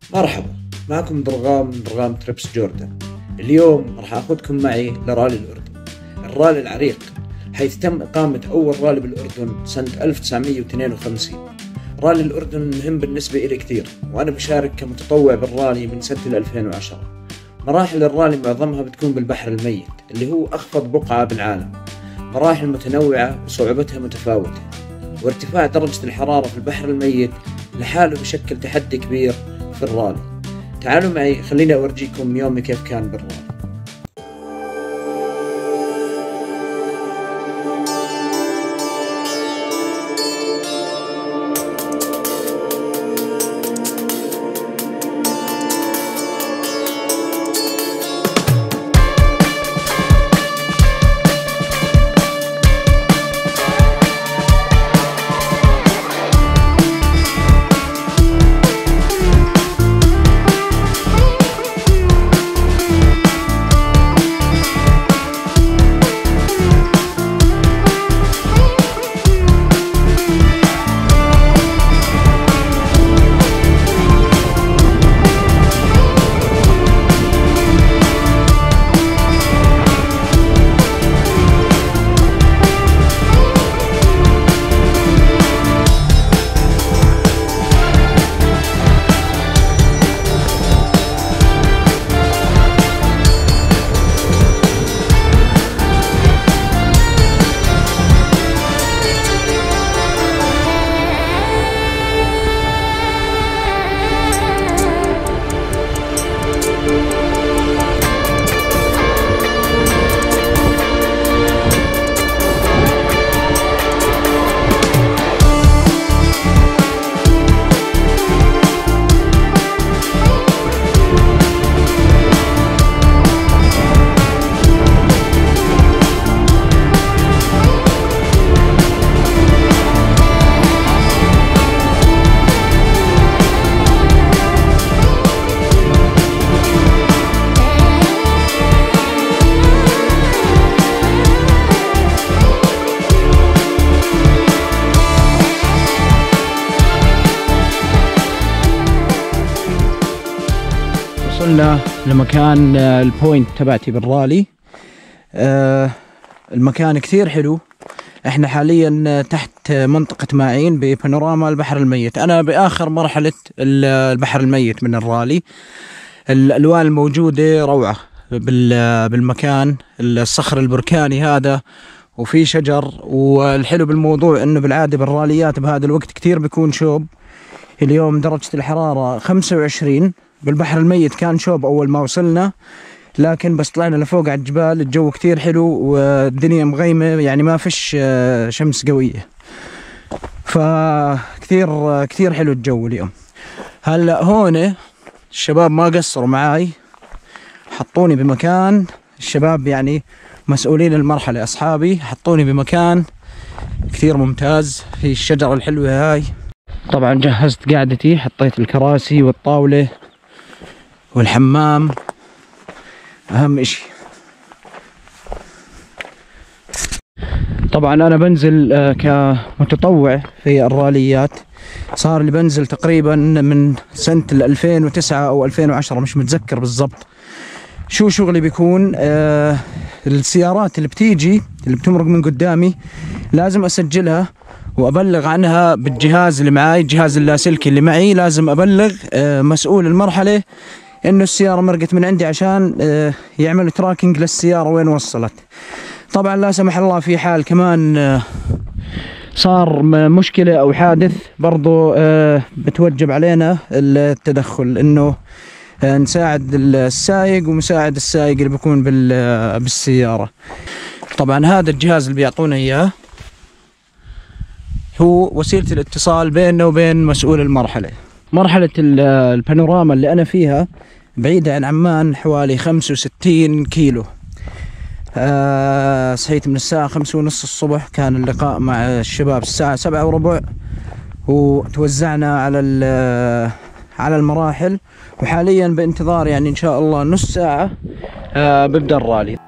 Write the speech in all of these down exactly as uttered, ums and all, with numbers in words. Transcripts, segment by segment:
مرحبا، معكم ضرغام من ضرغام تريبس جوردن. اليوم راح أخذكم معي لرالي الأردن، الرالي العريق، حيث تم إقامة أول رالي بالأردن سنة ألف وتسعمية واثنين وخمسين. رالي الأردن مهم بالنسبة إلي كثير، وأنا بشارك كمتطوع بالرالي من سنة ألفين وعشرة. مراحل الرالي معظمها بتكون بالبحر الميت اللي هو أخفض بقعة بالعالم، مراحل متنوعة وصعوبتها متفاوتة، وارتفاع درجة الحرارة في البحر الميت لحاله بشكل تحدي كبير في الرالي. تعالوا معي خليني أورجيكم يومي كيف كان بالرالي. وصلنا لمكان البوينت تبعتي بالرالي. آه المكان كثير حلو. احنا حاليا تحت منطقة ماعين ببانوراما البحر الميت. انا باخر مرحلة البحر الميت من الرالي. الالوان الموجودة روعة بالمكان، الصخر البركاني هذا وفي شجر. والحلو بالموضوع انه بالعادة بالراليات بهذا الوقت كثير بيكون شوب. اليوم درجة الحرارة خمسة وعشرين، بالبحر الميت كان شوب أول ما وصلنا، لكن بس طلعنا لفوق على الجبال الجو كتير حلو والدنيا مغيمة، يعني ما فيش شمس قوية، فكتير كتير حلو الجو اليوم. هلا هون الشباب ما قصروا معاي، حطوني بمكان، الشباب يعني مسؤولين المرحلة أصحابي حطوني بمكان كتير ممتاز في الشجرة الحلوة هاي. طبعا جهزت قعدتي، حطيت الكراسي والطاولة والحمام، أهم إشي. طبعا أنا بنزل كمتطوع في الراليات، صار لي بنزل تقريبا من سنة ألفين وتسعة أو ألفين وعشرة، مش متذكر بالضبط. شو شغلي بيكون؟ آه السيارات اللي بتيجي اللي بتمرق من قدامي لازم أسجلها وأبلغ عنها بالجهاز اللي معاي، الجهاز اللاسلكي اللي معي. لازم أبلغ آه مسؤول المرحلة إنه السيارة مرقت من عندي عشان آه يعمل تراكنج للسيارة وين وصلت. طبعا لا سمح الله في حال كمان آه صار مشكلة أو حادث، برضو آه بتوجب علينا التدخل، إنه آه نساعد السائق ومساعد السائق اللي بيكون بالسيارة. طبعا هذا الجهاز اللي بيعطونا إياه هو وسيلة الاتصال بيننا وبين مسؤول المرحلة. مرحلة البانوراما اللي أنا فيها بعيدة عن عمان حوالي خمسة وستين كيلو. آه صحيت من الساعة خمسة ونص الصبح، كان اللقاء مع الشباب الساعة سبعة وربع، وتوزعنا على على المراحل، وحاليا بانتظار يعني إن شاء الله نص ساعة آه ببدأ الرالي.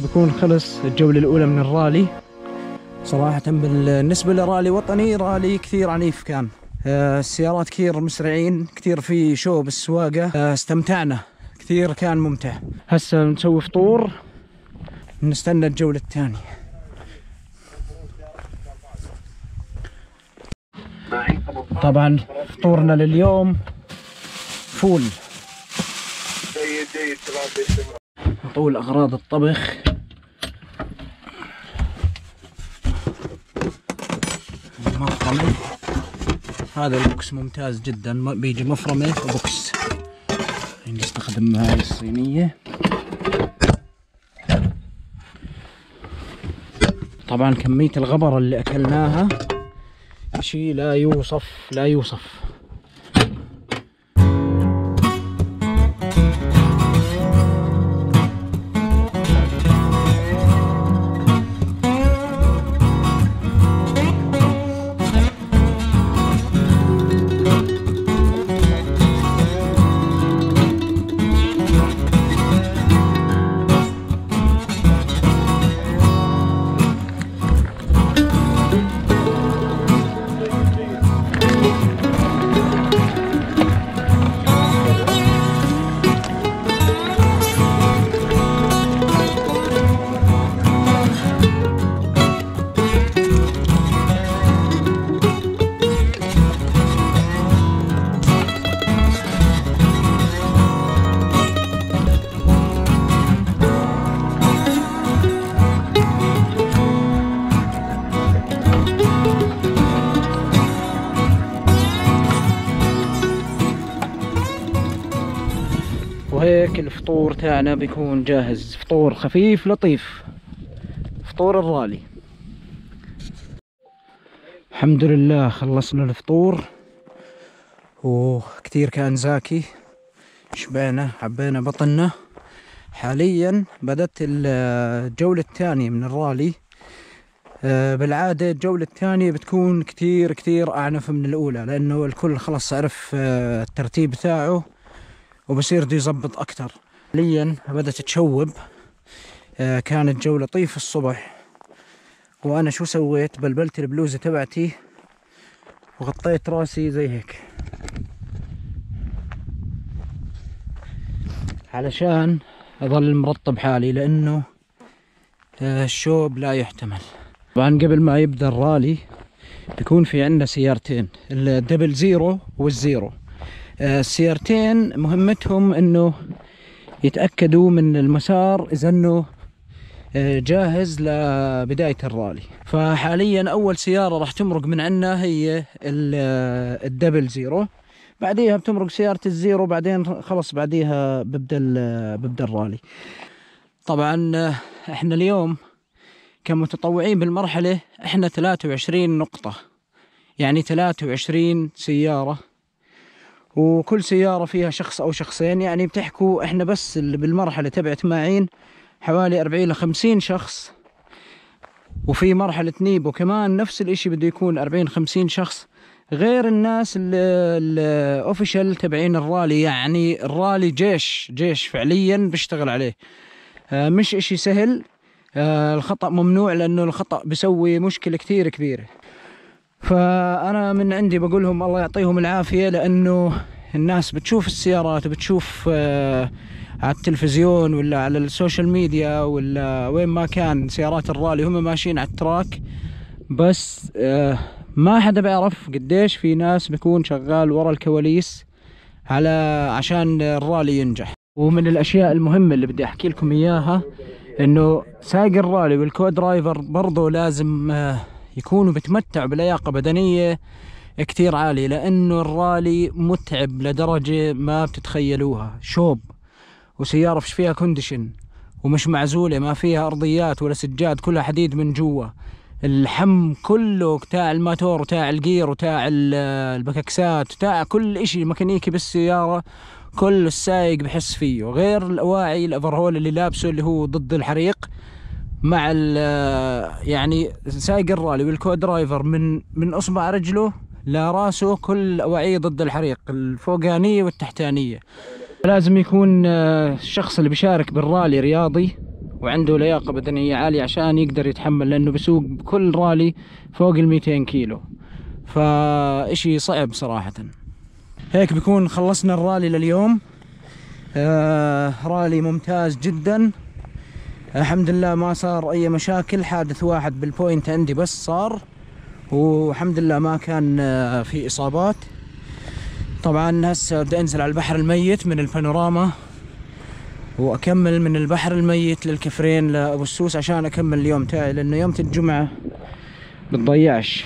بكون خلص الجولة الأولى من الرالي. صراحة بالنسبة لرالي وطني، رالي كثير عنيف كان. السيارات كثير مسرعين، كثير في شو بالسواقة. استمتعنا كثير، كان ممتع. هسه نسوي فطور، نستنى الجولة الثانية. طبعا فطورنا لليوم فول. نطول أغراض الطبخ. مفرمة، هذا البوكس ممتاز جدا، بيجي مفرمة وبوكس. نستخدم هاي الصينية. طبعا كمية الغبر اللي أكلناها شيء لا يوصف لا يوصف. وهيك الفطور تاعنا بيكون جاهز. فطور خفيف لطيف، فطور الرالي. الحمد لله خلصنا الفطور، وكتير كان زاكي، شبعنا حبينا بطننا. حاليا بدأت الجولة الثانية من الرالي. بالعادة الجولة الثانية بتكون كتير كتير أعنف من الأولى، لأنه الكل خلص عرف الترتيب تاعه وبصير دي يظبط أكتر. حاليا بدأت تشوب. كانت جولة طيف الصبح، وأنا شو سويت؟ بلبلت البلوزة تبعتي وغطيت راسي زي هيك علشان أظل مرطب حالي، لأنه الشوب لا يحتمل. طبعا قبل ما يبدأ الرالي بيكون في عندنا سيارتين، الدبل زيرو والزيرو. السيارتين مهمتهم انه يتأكدوا من المسار اذا انه جاهز لبداية الرالي. فحاليا اول سيارة راح تمرق من عنا هي الدبل زيرو، بعديها بتمرق سيارة الزيرو، بعدين خلص بعديها ببدأ ببدأ الرالي. طبعا احنا اليوم كمتطوعين بالمرحلة احنا ثلاثة وعشرين نقطة، يعني ثلاثة وعشرين سيارة، وكل سيارة فيها شخص أو شخصين. يعني بتحكوا إحنا بس اللي بالمرحلة تبعت ماعين حوالي أربعين لخمسين شخص، وفي مرحلة نيبو كمان نفس الإشي بده يكون أربعين خمسين شخص، غير الناس الأوفيشال تبعين الرالي. يعني الرالي جيش جيش فعليا بيشتغل عليه، مش إشي سهل. الخطأ ممنوع، لأنه الخطأ بيسوي مشكلة كتير كبيرة. فأنا من عندي بقولهم الله يعطيهم العافية، لأنه الناس بتشوف السيارات وبتشوف آه على التلفزيون ولا على السوشيال ميديا ولا وين ما كان سيارات الرالي هم ماشيين على التراك، بس آه ما حدا بيعرف قديش في ناس بيكون شغال ورا الكواليس على عشان الرالي ينجح. ومن الأشياء المهمة اللي بدي أحكي لكم إياها إنه سايق الرالي والكو درايفر برضو لازم آه يكونوا بتمتعوا بلياقة بدنية كتير عالية، لأنه الرالي متعب لدرجة ما بتتخيلوها. شوب وسيارة فيش فيها كونديشن ومش معزولة، ما فيها أرضيات ولا سجاد، كلها حديد من جوا. الحم كله تاع الماتور وتاع الجير وتاع البككسات وتاع كل إشي ميكانيكي بالسيارة، كل السايق بحس فيه، غير الأواعي الأفرهول اللي لابسه اللي هو ضد الحريق. مع يعني سايق الرالي والكو درايفر من من اصبع رجله لراسه كل اواعيه ضد الحريق، الفوقانيه والتحتانيه. لازم يكون الشخص اللي بيشارك بالرالي رياضي وعنده لياقة بدنية عالية عشان يقدر يتحمل، لأنه بسوق كل رالي فوق الميتين كيلو، فإشي صعب صراحة. هيك بيكون خلصنا الرالي لليوم. آه رالي ممتاز جدا الحمد لله، ما صار أي مشاكل. حادث واحد بالبوينت عندي بس صار، والحمد لله ما كان آه في إصابات. طبعا هسه بدي أنزل على البحر الميت من البانوراما، واكمل من البحر الميت للكفرين لابو السوس عشان اكمل اليوم تاعي، لانه يوم الجمعة بتضيعش.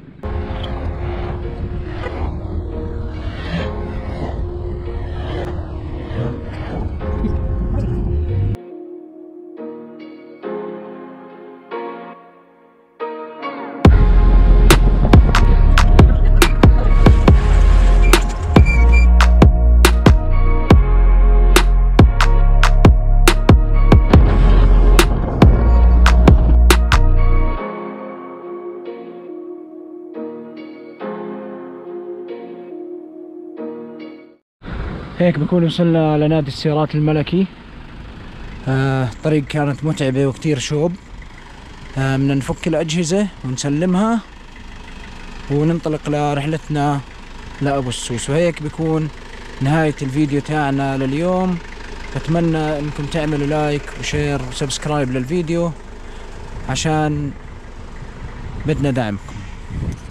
هيك بكون وصلنا لنادي السيارات الملكي. آه الطريق كانت متعبة وكتير شوب. آه بدنا نفك الأجهزة ونسلمها وننطلق لرحلتنا لأبو السوس. وهيك بكون نهاية الفيديو تاعنا لليوم. بتمنى انكم تعملوا لايك وشير وسبسكرايب للفيديو عشان بدنا دعمكم.